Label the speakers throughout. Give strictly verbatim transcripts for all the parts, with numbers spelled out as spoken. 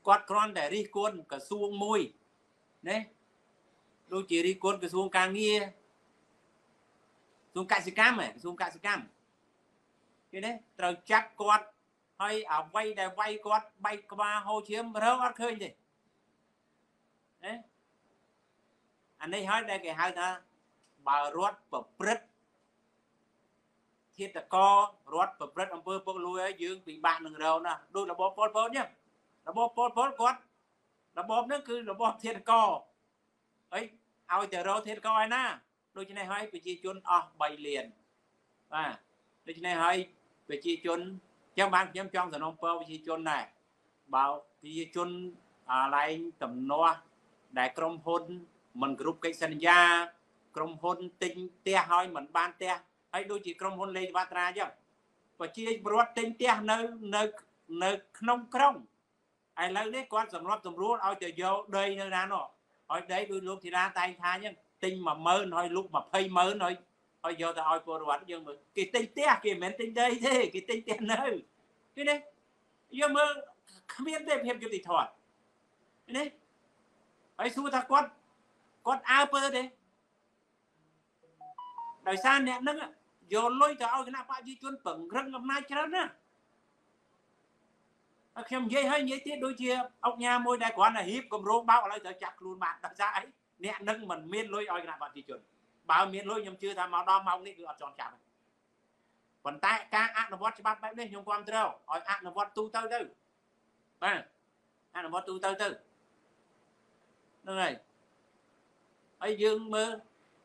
Speaker 1: quạt con để đi cuốn cả xuông môi đấy đôi chỉ đi cuốn cả xuông càng nghe xuông cạn xì cam này xuông cạn xì cam cái đấy rồi chắc quạt hay ở vay để vay quạt bay qua hồ chiếm rớt ăn khơi gì đấy anh ấy hỏi đây cái hai ta bà rót và prết thiết là co rót và prết ông bơ bơ lui ở dương bị bạn đừng đâu nè đôi là bóp bóp bóp nhá là bóp bóp bóp quát là bóp nó cứ là bóp thiết co ấy ao chờ đâu thiết co ai na đôi chân này hỏi bị chi chun à bay liền à đôi chân này hỏi bị chi chun trong ban trong trong rồi ông bơ bị chi chun này bảo bị chun à lại tầm noa đại công hôn mình group cái sinh ra công hôn tinh tia hỏi mình ban tia hay đôi chỉ công hôn lên ba tra chứ và chia bớt tinh tia nơi nơi nơi nông công ai lấy đấy quan sầm lót sầm rúa ao chờ vô đây nơi ra nó hỏi đấy đôi lúc thì ra tay tha nhá tinh mà mơ nói lúc mà phây mơ nói hỏi vô ta hỏi cô đoán nhưng mà cái tinh tia kì mến tinh đây thế cái tinh tia nơi cái đấy giờ mơ không biết đây thêm cái gì thoại cái đấy hỏi xua ta quát quát ao bơ đấy đời xa nè nâng á vô lôi cho ao cái nào phải di chuyển bằng rừng ngầm nai cho nó không dây hay dây tiết đôi chia ông nhà môi đại quán là hiếp cầm rô bao lại tới chặt luôn bạn tại sao ấy nè nâng mình miên lôi ao cái nào bạn di chuyển bao miên lôi nhầm chưa tham màu đo màu này cứ ở tròn chạm còn tại ca ác nó vót cho bắt bếp đây nhung quan trâu hỏi ác nó vót tu tơ tư à ác nó vót tu tơ tư đây này ấy dương mơ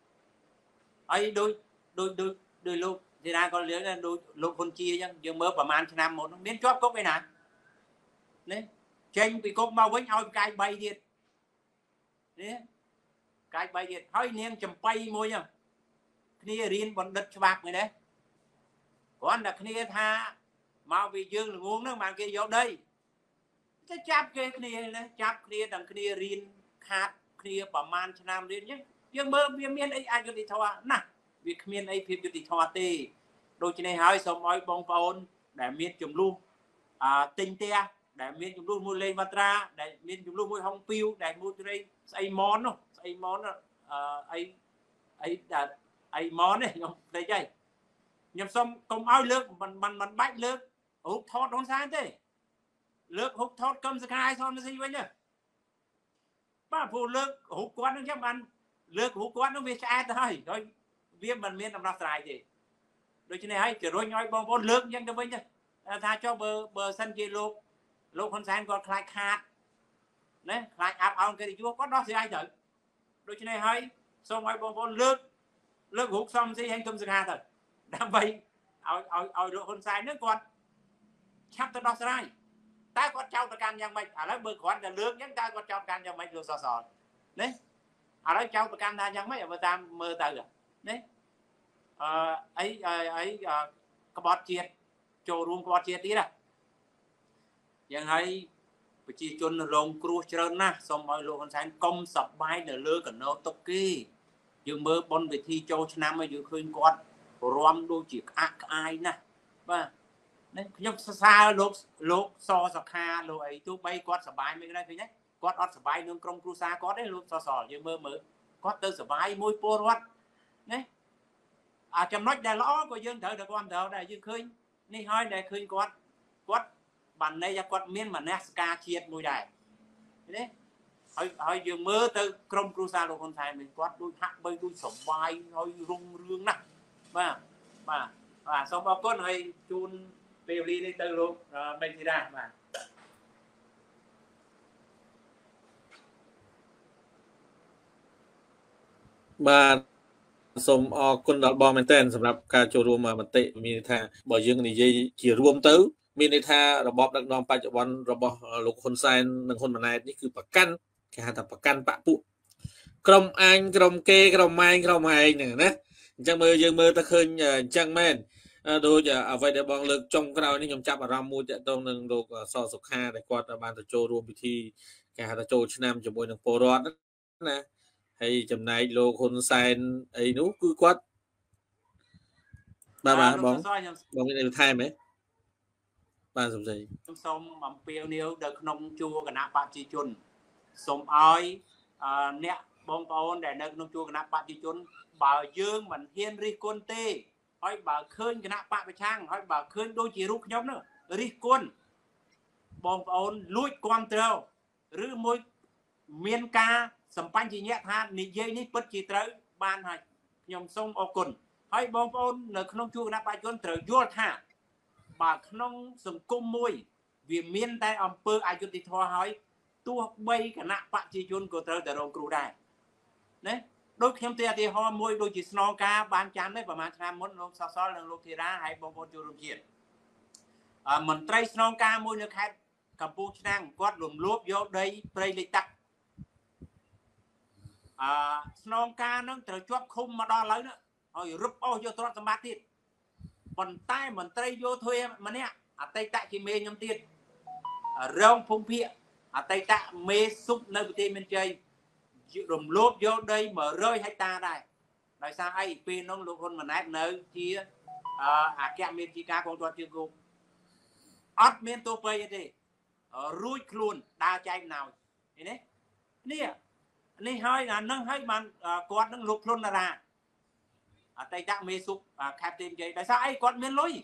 Speaker 1: ấy đôi đôi đôi đôi lúc thì ra con lưới là đôi lúc con chia chứ dương mơประมาณ năm một biến chóp cốc cái nào đấy tranh bị cốc mau với nhau cái bay điện đấy cái bay điện hơi niên chầm bay môi nhá kia riêng bọn đất cho bạc người đấy còn là kia tha mau vì dương là uống nước mà kia vô đây cái chắp kia kia này chắp kia đằng kia riêng khát kia ประมาณ năm đến nhé dương mơ viêm miên ấy ai cho đi thua nè việc miên ấy phim cho đi thua tê đôi chân này hỏi xong nói bông phôn để miên chùm luôn à, tinh tia để miên chùm luôn mua lên vatra để miên chùm luôn mua hong piu để mua từ đây xây món không xây món ấy ấy là ấy món này không đây đây nhầm xong công áo nước mình mình mình bách nước hút thoát đón sáng thế nước hút thoát cơm sạc hai xong nó gì vậy nhỉ ba phụ nước hút quán nó chắc ăn nước hút quán nó về xa thôi thôi viêm mình miên làm ra xài gì đôi chân này hay kiểu đôi nhói bông bông nước nhanh cho với nhá tha cho bờ bờ sân kia lúc lúc con sáng còn khai khát đấy khai áp áo cái gì chúa có đó thì ai thử đôi chân này hay xong rồi bông bông nước nước hút xong thì anh cơm sạc hai thôi đam vậy ở ở ở độ con sai nước con chắc tôi đó sai ta có trao ta can nhang mày à lấy bơ khoan là nước nhắn ta có trao can nhang mày được sò sò đấy à lấy trao ta can ta nhang mày ở bên tam mơ từ à đấy ấy ấy cái bọt chiết trồ luôn cái bọt chiết tí đóยังให้ប្រជាជនរងគ្រោះច្រើនណាស់សូមឲ្យលោកហ៊ុនសែនកុំសប្បាយនៅលើកណោតុកគេយើងមើលបនវិធីចូលឆ្នាំឲ្យយើងឃើញគាត់រំដូចជាក្អាក់ក្អាយណាស់បាទនេះខ្ញុំសរសើរលោកលោកសសុខាលោកអីទោះបីគាត់សប្បាយមិនដែរឃើញទេគាត់អត់សប្បាយនឹងក្រុមគ្រួសារគាត់ទេលោកសសយើងមើលមើលគាត់ទៅសប្បាយមួយពលរដ្ឋណាអាចំណុចដែលល្អក៏យើងត្រូវតែគាត់ត្រូវដែរយើងឃើញនេះហើយដែលឃើញគាត់គាត់បានន័យថាគាត់មានមនសិការជាតិមួយដែរទេហើយហើយយើងមើលទៅក្រុមគ្រួសារលោកហ៊ុនសែនវិញគាត់ដូចហាក់បីដូចសប្បាយហើយរុងរឿងណាស់បាទបាទបាទសូមអរគុណហើយជូនពេលវេលានេះទៅលោកមេធីរ៉ាបាទ
Speaker 2: បាទសូមអរគុណដល់បងមែនតើសម្រាប់ការចូលរួមមតិមានន័យថាបើយើងនិយាយជារួមទៅមានន័យថារបបដឹកនាំបច្ចុប្បន្នរបស់លោកហ៊ុនសែននិងហ៊ុនម៉ាណែតនេះគឺប្រកាន់គេហៅថាប្រកាន់បពុក្រុមអាញក្រុមគេក្រុមម៉ែងក្រុមឯងហ្នឹងណាអញ្ចឹងមើលយើងមើលទៅឃើញអញ្ចឹងមែនដូចអ្វីដែលបងលើកចុងក្រោយនេះខ្ញុំចាប់អារម្មណ៍មួយទាក់ទងនឹងលោកសសុខាដែលគាត់បានទៅចូលរួមពិធីគេហៅថាចូលឆ្នាំជាមួយនឹងពលរដ្ឋណាហើយចំណែកលោកហ៊ុនសែនអីនោះគឺគាត់បាទបាទបងបងមានថែមទេបាទសំដី
Speaker 1: សូមអំពាវនាវដល់ក្នុងជួរគណៈបព្វជិជនសូមឲ្យអ្នកបងប្អូនដែលនៅក្នុងជួរគណៈបព្វជិជនបើយើងមិនហ៊ានរិះគន់ទេហើយបើឃើញគណៈបព្វប្រឆាំងហើយបើឃើញដូចជារូបខ្ញុំនោះរិះគន់បងប្អូនលួចគាំទ្រឬមួយមានការសម្បញ្ញៈថានិយាយនេះពិតជាត្រូវបានហើយខ្ញុំសូមអរគុណហើយបងប្អូននៅក្នុងជួរគណៈបព្វជិជនត្រូវយល់ថាបើក្នុងសង្គមមួយវាមានតែអំពើអយុត្តិធម៌ហើយទោះបីគណៈបព្វជិជនក៏ត្រូវតែរងគ្រោះដែរណាដូចខ្ញុំទៅឧទាហរណ៍មួយដូចជាស្នងការបានចាំដែរប្រហែលឆ្នាំមុនលោកសសលនិងលោកធីរ៉ាហើយបងប្អូនចូលរួមជាតិអមន្ត្រីស្នងការមួយនៅខេត្តកំពង់ឆ្នាំងគាត់រំលោភយកដីព្រៃលិចទឹកអឺស្នងការនឹងត្រូវជាប់ឃុំមកដល់ឥឡូវនេះហើយរឹបអូសយកទ្រព្យសម្បត្តិទៀតប៉ុន្តែមន្ត្រីយោធាម្នាក់អតីតជាមេខ្ញុំទៀតរងភូមិភាគអតីតមេសុបនៅប្រទេសមានជ័យរំលោភយកដី100ហិកតាដែរដោយសារអីពេលនោះលោកហ៊ុនម៉ាណែតនៅជាអគ្គមេធាវីការកងទ័ពជើងគោកអត់មានទោសបីទេរួចខ្លួនដើរចែកណោយឃើញទេនេះនេះហើយអានឹងហើយបានគាត់នឹងលោកខ្លួនតារាអតីតមេសុបខេត្តទេពជ័យដោយសារអីគាត់មានលុយ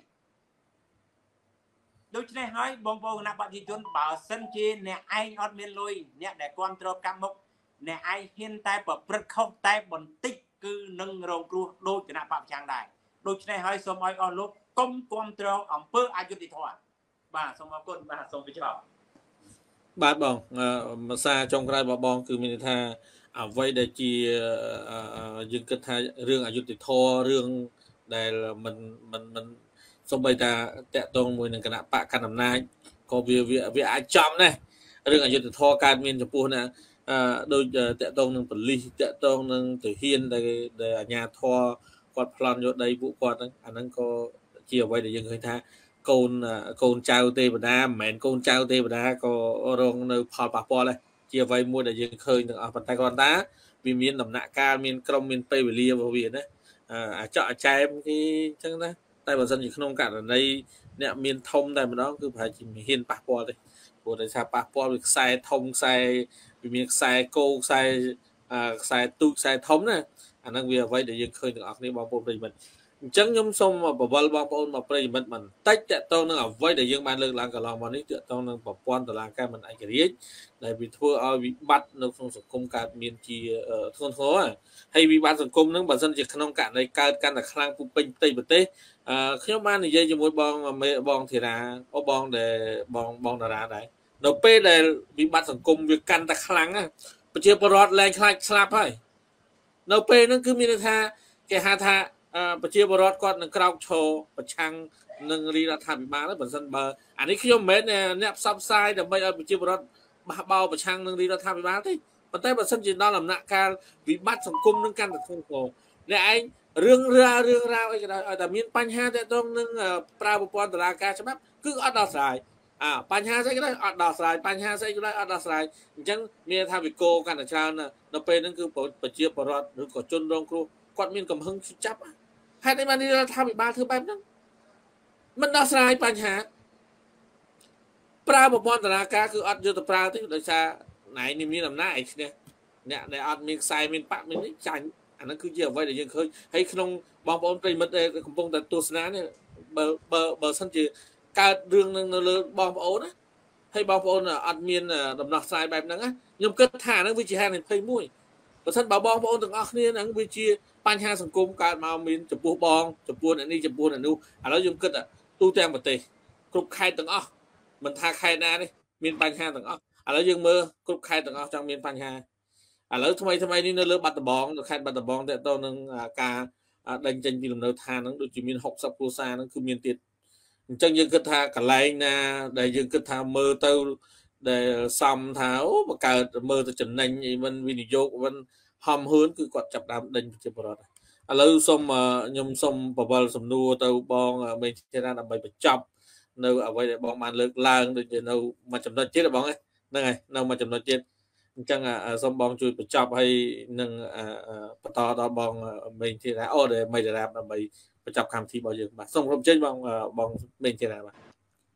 Speaker 1: ដូច្នេះហើយបងប្អូនគណៈបព្វជិជនបើសិនជាអ្នកឯងអត់មានលុយអ្នកដែលគ្រប់គ្រងកម្មមុខអ្នកឯងហ៊ានតែប្រព្រឹត្តខុសតែបន្តិចគឺនឹងរងគ្រោះដូចគណៈបព្វចាំងដែរដូច្នេះហើយសូមឲ្យអស់លោកកុំគ្រប់គ្រងអំពើអយុត្តិធម៌បាទសូមអរគុណបាទសូមបញ្ចប់
Speaker 2: បាទបងភាសាចុងក្រោយរបស់បងគឺមានន័យថាអ្វីដែលជាយើងគិតថារឿងអយុត្តិធម៌រឿងដែលមិនមិនមិនសូម្បីតាតកតងមួយនឹងគណៈបកកណ្ដាលអំណាចក៏វាវាអាចចំដែររឿងអយុត្តិធម៌កើតមានចំពោះណាអឺដូចតកតងនឹងប៉ូលីសតកតងនឹងទាហានដែលដែលអាជ្ញាធរគាត់ប្លន់យកដីពួកគាត់ហ្នឹងអាហ្នឹងក៏ជាអ្វីដែលយើងឃើញថាកូនកូនចៅទេវតាមិនមែនកូនចៅទេវតាក៏រងនៅផលប៉ះពាល់ដែរជាអ្វីមួយដែលយើងឃើញទាំងអស់ប៉ុន្តែគ្រាន់តែវាមានដំណាក់កាលមានក្រុមមានពេលវេលារបស់វាណាអាចកអាចែមគេអញ្ចឹងណាតែបើសិនជាក្នុងករណីអ្នកមានធំតែម្ដងគឺប្រហែលជាមិនហ៊ានប៉ះពាល់ទេព្រោះតែថាប៉ះពាល់វាខ្សែធំខ្សែវាមានខ្សែគោខ្សែខ្សែទូចខ្សែធំណាអាហ្នឹងវាអ្វីដែលយើងឃើញទាំងអស់គ្នាបងប្អូនប្រិយមិត្តអញ្ចឹងខ្ញុំសូមបវល់បងប្អូនមកប្រិយមិត្តបន្តិចតកតងនឹងអ្វីដែលយើងបានលើកឡើងកន្លងមកនេះតកតងនឹងប្រព័ន្ធតុលាការមិនឯករាជ្យដែលវាធ្វើឲ្យវិបត្តិនៅក្នុងសង្គមកើតមានជាធ្ងន់ធ្ងរហើយវិបត្តិសង្គមហ្នឹងបើសិនជាក្នុងករណីកើតកាន់តែខ្លាំងពុពេញផ្ទៃប្រទេសអឺខ្ញុំបាននិយាយជាមួយបងបងធីរ៉ាអូបងដែលបងបងតារាដែរនៅពេលដែលវិបត្តិសង្គមវាកាន់តែខ្លាំងណាប្រជាពលរដ្ឋលែងខ្លាចស្លាប់ហើយនៅពេលហ្នឹងគឺមានន័យថាគេហៅថាប្រជាពលរដ្ឋគាត់នឹងក្រោកឈរប្រឆាំងនឹងរាជរដ្ឋាភិបាលហើយបើសិនបើអានេះខ្ញុំមិនមែនអ្នកផ្សព្វផ្សាយដើម្បីឲ្យប្រជាពលរដ្ឋបះបោប្រឆាំងនឹងរាជរដ្ឋាភិបាលទេប៉ុន្តែបើសិនជាដល់ដំណាក់កាលវិបត្តិសង្គមនឹងកាន់តែធ្ងន់ធ្ងរអ្នកឯងរឿងរ៉ាវរឿងរ៉ាវអីក៏ដោយឲ្យតែមានបញ្ហាទាក់ទងនឹងប្រើប្រព័ន្ធតុលាការច្បាប់គឺអត់ដោះស្រាយអើបញ្ហាស្អីក៏ដោយអត់ដោះស្រាយបញ្ហាស្អីក៏ដោយអត់ដោះស្រាយអញ្ចឹងមានថាវិកោកាន់តែច្រើននៅពេលហ្នឹងគឺប្រជាពលរដ្ឋឬក៏ជនរងគ្រោះគាត់មានកំហឹងចាប់ហេតុអីបានរដ្ឋាភិបាលធ្វើបែបហ្នឹងមិនដោះស្រាយបញ្ហាប្រើប្រព័ន្ធតុលាការគឺអត់យកទៅប្រើទេដោយសារណៃនេះមានអំណាចអីឈ្នះអ្នកដែលអត់មានខ្សែមានបាក់មាននេះចាញ់អាហ្នឹងគឺជាអ្វីដែលយើងឃើញហើយក្នុងបងប្អូនប្រិយមិត្តដែលកំពុងតែទស្សនានេះបើបើបើសិនជាកើតរឿងនឹងនៅលើបងប្អូនណាហើយបងប្អូនអត់មានដំណោះស្រាយបែបហ្នឹងណាខ្ញុំគិតថាហ្នឹងវាជាហានិភ័យមួយបើសិនបើបងប្អូនទាំងអស់គ្នាហ្នឹងវាជាបញ្ហាសង្គមកើតមកមានចំពោះបងចំពោះអ្នកនេះចំពោះអ្នកនោះឥឡូវខ្ញុំគិតទូទាំងប្រទេសគ្រប់ខេត្តទាំងអស់មិនថាខេត្តណានេះមានបញ្ហាទាំងអស់ឥឡូវយើងមើលគ្រប់ខេត្តទាំងអស់ចង់មានបញ្ហាឥឡូវថ្មីថ្មីនេះនៅលើបាត់ដំបងនៅខេត្តបាត់ដំបងតើតើនឹងការដេញចេញពីលំនៅឋានហ្នឹងដូចជាមាន60គ្រួសារហ្នឹងគឺមានទៀតអញ្ចឹងយើងគិតថាកន្លែងណាដែលយើងគិតថាមើលទៅដែលសំថាអូបង្កើតមើលទៅចំណេញអីមិនវិនិយោគមិនហំហឿនគឺគាត់ចាប់ដើមដេញប្រជាពលរដ្ឋឥឡូវសូមខ្ញុំសូមបវល់សំណួរទៅបងមេធារាដើម្បីបញ្ចប់នៅអ្វីដែលបងបានលើកឡើងដូចជានៅមួយចំណុចទៀតបងហ្នឹងហើយនៅមួយចំណុចទៀតអញ្ចឹងសូមបងជួយបញ្ចប់ហើយនឹងបន្តដល់បងមេធារាអូដែលមេធារាដើម្បីបញ្ចប់កម្មវិធីរបស់យើងបាទសូមគ្រប់ជើញបងបងមេធារាបាទ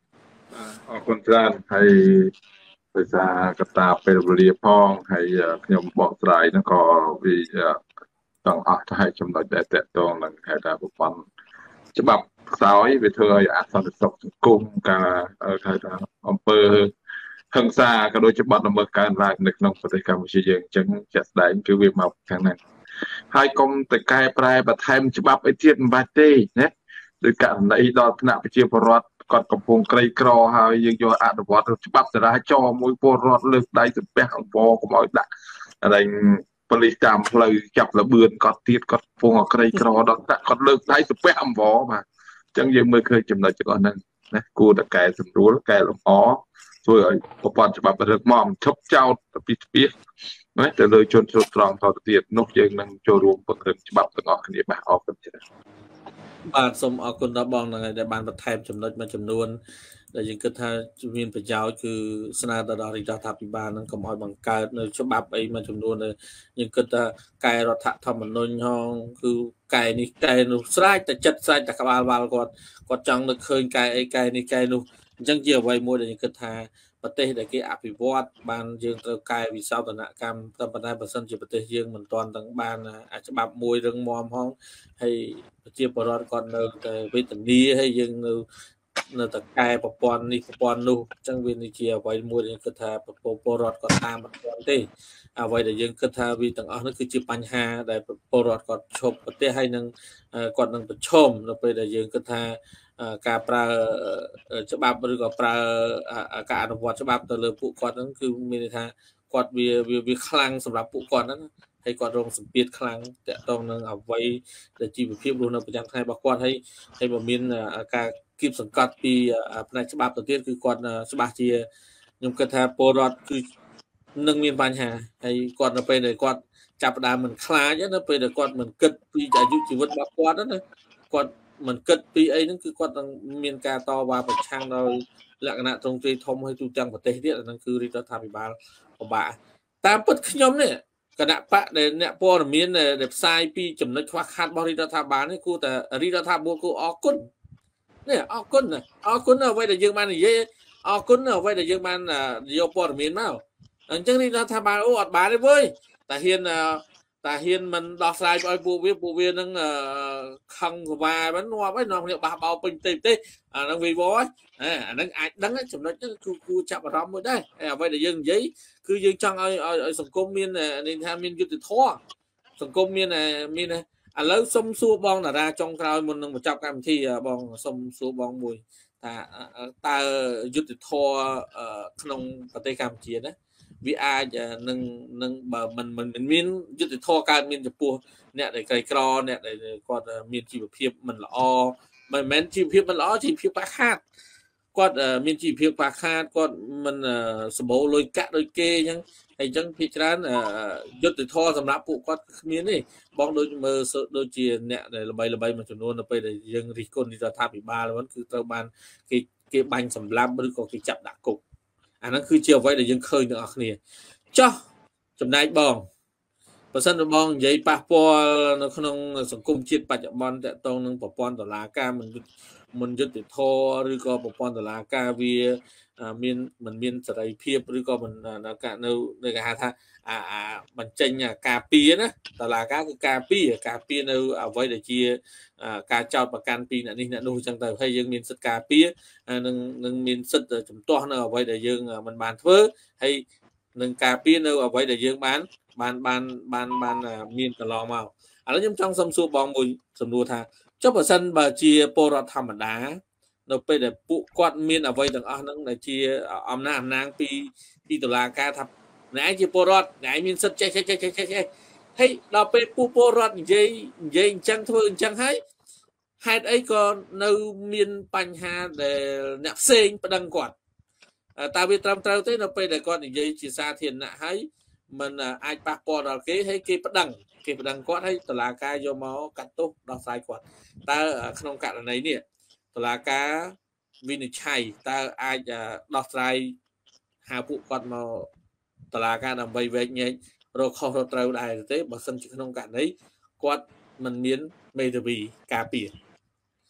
Speaker 3: អរគុណច្រើនហើយដោយសារកត្តាពេលវេលាផងហើយខ្ញុំបកស្រាយហ្នឹងក៏វាចង់អស់ទៅឲ្យចំណុចដែលតកតងនឹងហេតុថាប្រព័ន្ធច្បាប់ខ្សោយវាធ្វើឲ្យអសន្តិសុខសង្គមការហៅថាអំពើហិង្សាក៏ដូចជាបាត់ល្មើសកើនឡើងនៅក្នុងប្រទេសកម្ពុជាយើងអញ្ចឹងជាក់ស្ដែងគឺវាមកខាងហ្នឹងហើយកុំតែកែប្រែបន្ថែមច្បាប់អីទៀតមិនបាច់ទេណាដោយករណីដល់ថ្នាក់ប្រជាពលរដ្ឋគាត់កំពុងក្រីក្រហើយយើងយកអនុវត្តច្បាប់ចរាចរណ៍មួយពលរដ្ឋលើកដៃសំពះអង្វរកុំឲ្យដាក់อะไรប៉ូលីសតាមផ្លូវចាប់លបឿនគាត់ទៀតគាត់កំពុងក្រីក្រដល់ដាក់គាត់លើកដៃសំពះអង្វរបាទអញ្ចឹងយើងមើលឃើញចំណុចទាំងអស់ហ្នឹងណាគួរតែកែសម្រួលកែលម្អធ្វើឲ្យប្រព័ន្ធច្បាប់រឹងមាំឈប់ចោតពីស្ពាសណាទៅលើជនស្រុតត្រង់ថតទៀតនោះយើងនឹងចូលរួមពង្រឹងច្បាប់ទាំងអស់គ្នាបាទអរគុណច្រើន
Speaker 2: បាទសូមអរគុណដល់បងហ្នឹងហើយដែលបានបន្ថែមចំណុចមួយចំនួនដែលយើងគិតថាមានប្រយោជន៍គឺស្នើទៅដល់រដ្ឋាភិបាលនឹងកុំឲ្យបង្កើតនៅច្បាប់អីមួយចំនួនដែលយើងគិតថាកែរដ្ឋធម្មនុញ្ញហងគឺកែនេះកែនោះស្រេចតែចិត្តស្រេចតែក្បាលវល់គាត់គាត់ចង់នឹកឃើញកែអីកែនេះកែនោះអញ្ចឹងជាអ្វីមួយដែលយើងគិតថាប្រទេសដែលគេអភិវឌ្ឍបានយើងត្រូវកែវិសោធនកម្មតែប៉ុន្តែបើសិនជាប្រទេសយើងមិនទាន់ទាំងបានច្បាប់មួយរឹងមាំផងហើយប្រជាពលរដ្ឋគាត់នៅតែវេទនាហើយយើងនៅនៅតែកែប្រព័ន្ធនេះប្រព័ន្ធនោះអញ្ចឹងវានេះជាអ្វីមួយដែលយើងគិតថាពលរដ្ឋគាត់តាមមិនទាន់ទេអ្វីដែលយើងគិតថាវាទាំងអស់នោះគឺជាបញ្ហាដែលពលរដ្ឋគាត់ឈប់ប្រទេសហើយនឹងគាត់នឹងប្រឈមនៅពេលដែលយើងគិតថាការប្រើច្បាប់ឬក៏ប្រើការអនុវត្តច្បាប់ទៅលើពួកគាត់ហ្នឹងគឺមានន័យថាគាត់វាវាខ្លាំងសម្រាប់ពួកគាត់ហ្នឹងហើយគាត់រងសម្ពាធខ្លាំងតកតងនឹងអ្វីដែលជីវភាពរស់នៅប្រចាំថ្ងៃរបស់គាត់ហើយហើយបើមានការគៀបសង្កត់ពីផ្នែកច្បាប់ទៅទៀតគឺគាត់ច្បាស់ជាខ្ញុំគិតថាពលរដ្ឋគឺនឹងមានបញ្ហាហើយគាត់នៅពេលដែលគាត់ចាប់ផ្ដើមមិនខ្លាចនៅពេលដែលគាត់មិនគិតពីអាយុជីវិតរបស់គាត់ណាគាត់មិនគិតពីអីហ្នឹងគឺគាត់នឹងមានការតវ៉ាប្រឆាំងដោយលក្ខណៈត្រង់ទ្រាយធំឲ្យទូទាំងប្រទេសទៀតអាហ្នឹងគឺរដ្ឋាភិបាលពិបាកតាមពិតខ្ញុំនេះគណៈបកដែលអ្នកព័ត៌មានដែលផ្សាយពីចំណុចខ្វះខាតរបស់រដ្ឋាភិបាលនេះគួរតែរដ្ឋាភិបាលគួរអរគុណនេះអរគុណអរគុណអ្វីដែលយើងបាននិយាយអរគុណអ្វីដែលយើងបានយកព័ត៌មានមកអញ្ចឹងរដ្ឋាភិបាលអូអត់បានទេវើយតែហ៊ានតែហ៊ានមិនដោះស្រាយឲ្យពួកវាពួកវានឹងខឹងកវាមិនងាប់ហើយនាំគ្នាបះបោពេញទេទេអាហ្នឹងវីវហ្នឹងអាហ្នឹងអាចដឹងចំណុចហ្នឹងគឺគួរចាប់អារម្មណ៍មួយដែរហើយអ្វីដែលយើងនិយាយគឺយើងចង់ឲ្យឲ្យសង្គមមាននិយាយថាមានយុត្តិធម៌សង្គមមានមានឥឡូវសុំសួរបងតារាចុងក្រោយមុននឹងបញ្ចប់កម្មវិធីបងសុំសួរបងមួយថាតើយុត្តិធម៌ក្នុងប្រទេសកម្ពុជាណាវាអាចនឹងនឹងបើមិនមិនមានយុទ្ធធរកើតមានចំពោះអ្នកដែលក្រីក្រអ្នកដែលគាត់មានជីវភាពមិនល្អមិនមែនជីវភាពមិនល្អជីវភាពខ្វះខាតគាត់មានជីវភាពខ្វះខាតគាត់មិនសម្បូរលុយកាក់ដូចគេអញ្ចឹងហើយអញ្ចឹងភាគច្រើនយុទ្ធធរសម្រាប់ពួកគាត់គ្មានទេបងដូចមើលដូចជាអ្នកដែលល្បីល្បីមួយចំនួននៅពេលដែលយើងរិះគន់រដ្ឋាភិបាលហ្នឹងគឺត្រូវបានគេគេបាញ់សម្លាប់ឬក៏គេចាប់ដាក់គុកអាហ្នឹងគឺជាអ្វីដែលយើងឃើញទាំងអស់គ្នាចោះចំណែកបងបើសិនបងនិយាយប៉ះពាល់នៅក្នុងសង្គមជាតិបច្ចុប្បន្នតកតងនឹងប្រព័ន្ធតុលាការមិនមិនយុត្តិធម៌ឬក៏ប្រព័ន្ធតុលាការវាមានមិនមានសេរីភាពឬក៏មិននៅនៅគេហៅថាអាបញ្ចេញការពារណាតុលាការគឺការពារការពារនៅអ្វីដែលជាការចោទប្រកាន់ពីអ្នកនេះអ្នកនោះអញ្ចឹងទៅហើយយើងមានសិទ្ធិការពារនឹងនឹងមានសិទ្ធិជំទាស់នៅអ្វីដែលយើងមិនបានធ្វើហើយនឹងការពារនៅអ្វីដែលយើងបានបានបានបានបានមានកន្លងមកឥឡូវខ្ញុំចង់សុំសួរបងមួយសំណួរថាចុះបើសិនបើជាពលរដ្ឋធម្មតានៅពេលដែលពួកគាត់មានអ្វីទាំងអស់ហ្នឹងដែលជាអំណាចអំណាងពីពីតុលាការថាអ្នកឯងជាពលរដ្ឋអ្នកឯងមានសិទ្ធិចេះចេះចេះចេះចេះហើយដល់ពេលពួកពលរដ្ឋនិយាយនិយាយអញ្ចឹងធ្វើអញ្ចឹងហើយហេតុអីក៏នៅមានបញ្ហាដែលអ្នកផ្សេងប្តឹងគាត់តើវាត្រឹមត្រូវទេនៅពេលដែលគាត់និយាយជាសាធារណៈហើយมันអាចប៉ះពាល់ដល់គេហើយគេប្តឹងគេប្តឹងគាត់ហើយតុលាការយកមកកាត់ទោសដោះស្រាយគាត់តើក្នុងករណីនេះតុលាការវិនិច្ឆ័យតើអាចដោះស្រាយហៅពួកគាត់មកតុលាការដើម្បីវែកញែករកខុសរកត្រូវដែរទេបើសិនជាក្នុងករណីគាត់មិនមានមេធាវីការពារ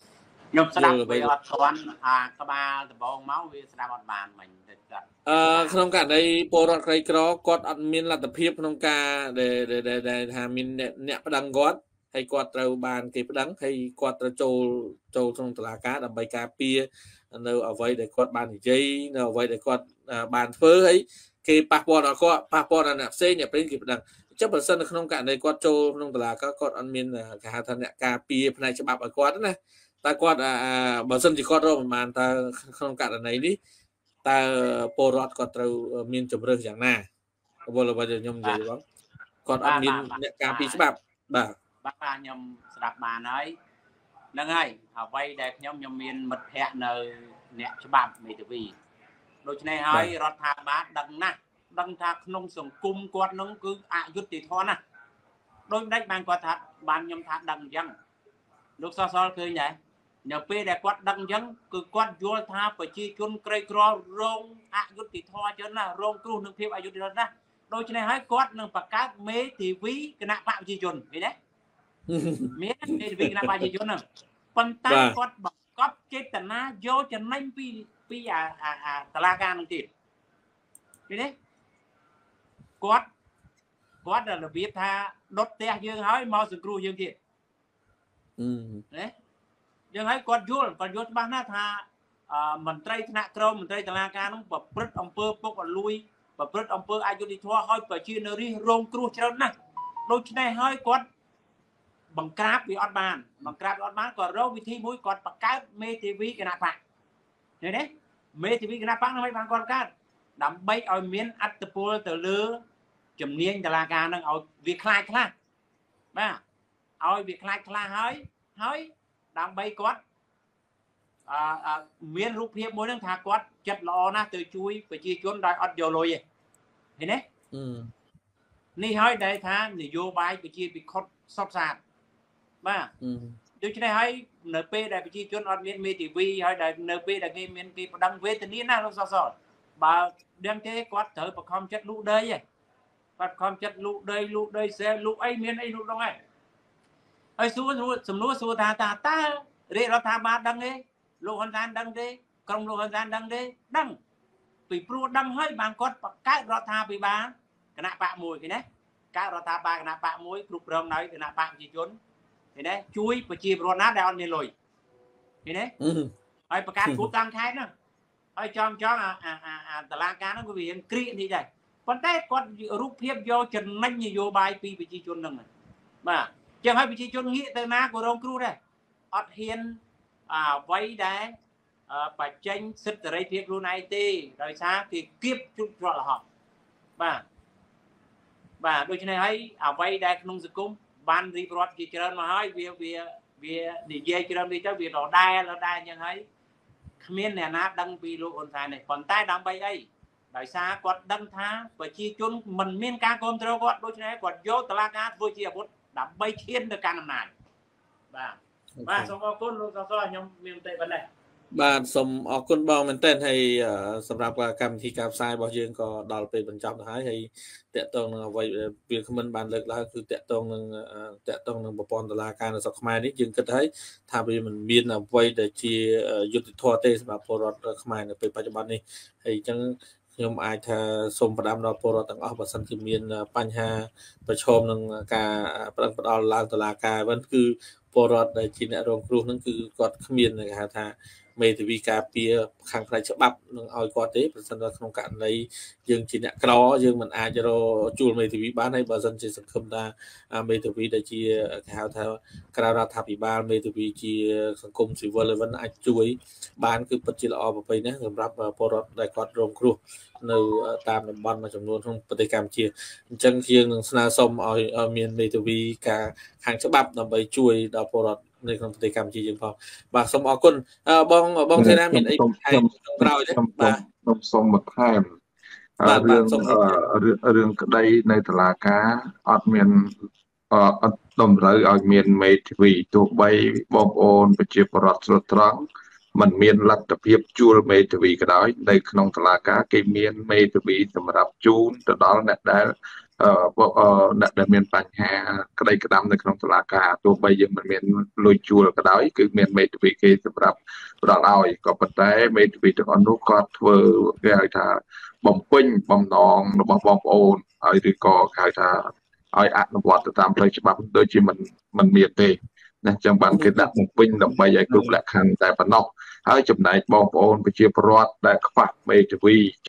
Speaker 1: ខ្ញុំស្ដាប់វាអត់ទាន់អាក្បាលដំបងមកវាស្ដាប់អត់បានមិញទៅចា
Speaker 2: អឺក្នុងករណីពលរដ្ឋក្រីក្រគាត់អត់មានលទ្ធភាពក្នុងការដែលដែលថាមានអ្នកប្តឹងគាត់ហើយគាត់ត្រូវបានគេប្តឹងហើយគាត់ត្រូវចូលចូលក្នុងតុលាការដើម្បីការពារនៅអ្វីដែលគាត់បាននិយាយនៅអ្វីដែលគាត់បានធ្វើហើយគេប៉ះពាល់ដល់គាត់ប៉ះពាល់ដល់អ្នកផ្សេងអ្នកផ្សេងគេប្តឹងអញ្ចឹងបើសិននៅក្នុងករណីគាត់ចូលក្នុងតុលាការគាត់អត់មានគេហៅថាអ្នកការពារផ្នែកច្បាប់ឲ្យគាត់ណាតែគាត់បើសិនជាគាត់រកមិនបានតើក្នុងករណីនេះតើពលរដ្ឋគាត់ត្រូវមានជំរឿសយ៉ាងណាវល់របស់ខ្ញុំនិយាយបងគាត់អត់មានអ្នកការពារច្បាប់បាទ
Speaker 1: បាទខ្ញុំស្ដាប់បានហើយហ្នឹងហើយអ្វីដែលខ្ញុំខ្ញុំមានមិត្តភ័ក្តិនៅអ្នកច្បាប់មេធាវីដូច្នេះហើយរដ្ឋាភិបាលដឹងណាស់ដឹងថាក្នុងសង្គមគាត់នឹងគឺអយុត្តិធម៌ណាស់ដោយមិនដេចបានគាត់ថាបានខ្ញុំថាដឹងអញ្ចឹងលោកសសលឃើញដែរនៅពេលដែលគាត់ដឹងអញ្ចឹងគឺគាត់យល់ថាប្រជាជនក្រីក្ររងអយុត្តិធម៌ច្រើនណាស់រងគ្រោះនឹងភាពអយុត្តិធម៌ណាស់ដូច្នេះហើយគាត់នឹងបង្កើតមេធាវីគណៈបកប្រជាជនឃើញទេមានមេធាវីគណៈបកប្រជាជនហ្នឹងប៉ុន្តែគាត់បង្កប់ចេតនាយកចំណេញពីពីអាអាតឡាការនឹងទៀតឃើញទេគាត់គាត់របៀបថាដុតផ្ទះយើងហើយមកសង្គ្រោះយើងទៀតណាយើងហើយគាត់យល់គាត់យល់ច្បាស់ណាស់ថាមន្ត្រីថ្នាក់ក្រមមន្ត្រីតុលាការនោះប្រព្រឹត្តអំពើពុករលួយប្រព្រឹត្តអំពើអយុត្តិធម៌ឲ្យប្រជានារីរងគ្រោះច្រើនណាស់ដូច្នេះហើយគាត់បង្ក្រាបវាអត់បានបង្ក្រាបអត់បានគាត់រកវិធីមួយគាត់បង្កើតមេធាវីគណៈបកឃើញទេមេធាវីគណៈបកនោះឲ្យបានគាត់កើតដើម្បីឲ្យមានអត្តពលទៅលើជំនាញតុលាការនឹងឲ្យវាខ្លាចខ្លះបាទឲ្យវាខ្លាចខ្លះហើយហើយដើម្បីគាត់អឺមានរូបភាពមួយនឹងថាគាត់ចិត្តល្អណាស់ទៅជួយប្រជាជនដោយអត់យកលុយទេឃើញទេនេះហើយដែលថានយោបាយប្រជាពិខុតសុទ្ធសាធបាទដូច្នេះហើយនៅពេលដែលប្រជាជនអត់មានមេធាវីហើយដែលនៅពេលដែលគេមានគេប្តឹងវេទនាណាលោកសសរបើដឹងទេគាត់ត្រូវបខំចិត្តលូកដីឯងគាត់ខំចិត្តលូកដីលូកដីសែលូកអីមានអីលូកដល់ហើយហើយសួរសំណួរសួរថាតើតើរាជរដ្ឋាភិបាលដឹងទេលោកហ៊ុនសែនដឹងទេក្រុមលោកហ៊ុនសែនដឹងទេដឹងពីព្រោះដឹងហើយបានគាត់បង្កើតរដ្ឋាភិបាលគណៈបកមួយឃើញទេកើតរដ្ឋាភិបាលគណៈបកមួយគ្រប់គ្រងដោយគណៈបកប្រជាជនឃើញទេជួយប្រជាពលរដ្ឋណាដែលអត់មានលុយឃើញទេហើយបង្កើតគូតាំងខេត្តហ្នឹងហើយចំចង់អាអាតឡាការហ្នឹងក៏វារៀងគ្រាកនេះដែរប៉ុន្តែគាត់រូបភាពយកចំណេញនយោបាយពីប្រជាជនហ្នឹងបាទចឹងហើយប្រជាជនងាកទៅណាក៏រងគ្រោះដែរអត់ហ៊ានអ្វីដែលបច្ចេញសិទ្ធិសេរីភាពខ្លួនឯងទេដោយសារគេគៀបជុតច្រកលហោបាទបាទដូច្នេះហើយអ្វីដែលក្នុងសង្គមបានរៀបរាប់ជាច្រើនមកហើយវាវាវានិយាយច្រើននេះទៅវាដដែលដដែលចឹងហើយគ្មានអ្នកណាដឹងពីលោកហ៊ុនសែនទេប៉ុន្តែដើម្បីអីដោយសារគាត់ដឹងថាប្រជាជនមិនមានការគ្រប់គ្រងគាត់ដូច្នេះគាត់យកតុលាការធ្វើជាអាវុធដើម្បីឈានទៅកាន់អំណាចបាទបាទសូមអរគុណលោកសសរខ្ញុំមានតែប៉ុណ្ណេះ
Speaker 2: បាទសូមអរគុណបងមែនទែនហើយសម្រាប់កម្មវិធីការផ្សាយរបស់យើងក៏ដល់ពេលបញ្ចប់ទៅហើយហើយតកតងនឹងអ្វីវាគ្មិនបានលើកឡើងគឺតកតងនឹងតកតងនឹងប្រព័ន្ធតុលាការនៅស្រុកខ្មែរនេះយើងគិតហើយថាវាមិនមានអ្វីដែលជាយុត្តិធម៌ទេសម្រាប់ពលរដ្ឋខ្មែរនៅពេលបច្ចុប្បន្ននេះហើយអញ្ចឹងខ្ញុំអាចថាសូមផ្ដាំដល់ពលរដ្ឋទាំងអស់បើសិនជាមានបញ្ហាប្រឈមនឹងការប្រឹងផ្ដាល់ឡើងតុលាការវិញគឺពលរដ្ឋដែលជាអ្នករងគ្រោះហ្នឹងគឺគាត់គ្មានគេហៅថាមេធាវីការពារខាងផ្នែកច្បាប់នឹងឲ្យគាត់ទេប្រសិនបើក្នុងករណីយើងជាអ្នកក្រយើងមិនអាចរកជួលមេធាវីបានហើយបើសិនជាសង្ឃឹមថាមេធាវីដែលជាគេហៅថាក្រៅរដ្ឋាភិបាលមេធាវីជាសង្គមស៊ីវិលវិញអាចជួយបានគឺពិតជាល្អប្រពៃណាស់សម្រាប់ពលរដ្ឋដែលគាត់រងគ្រោះនៅតាមតំបន់មួយចំនួនក្នុងប្រទេសកម្ពុជាអញ្ចឹងយើងនឹងស្នើសុំឲ្យមានមេធាវីការខាងច្បាប់ដើម្បីជួយដល់ពលរដ្ឋនៅក្នុងប្រទេសកម្ពុជាយើងផងបាទសូមអរគុណបងបងសេនាមានអីថែមក្រោយទេ
Speaker 3: បាទសូមសូមបន្ថែមរឿងរឿងក្តីនៅតុលាការអត់មានអត់តម្រូវឲ្យមានមេធាវីទោះបីបងប្អូនប្រជាពលរដ្ឋស្រុតត្រង់มันមានលទ្ធភាពជួលមេធាវីក៏ដោយនៅក្នុងតុលាការគេមានមេធាវីសម្រាប់ជូនទៅដល់អ្នកដែលអឺពួកអឺអ្នកដែលមានបញ្ហាក្តីក្តាំនៅក្នុងតុលាការទោះបីយើងមិនមានលុយជួលក៏ដោយគឺមានមេធាវីគេសម្រាប់ផ្ដល់ឲ្យក៏ប៉ុន្តែមេធាវីទាំងអស់នោះគាត់ធ្វើគេហៅថាបំពេញបំណងរបស់បងប្អូនហើយឬក៏គេហៅថាឲ្យអនុវត្តទៅតាមផ្លូវច្បាប់ដូចជាមិនមិនមានទេណាចឹងបានគេដាក់បំពេញដើម្បីឲ្យគ្រប់លក្ខខណ្ឌតែប៉ុណ្ណោះហើយចំណែកបងប្អូនប្រជាពលរដ្ឋដែលខ្វះមេធាវី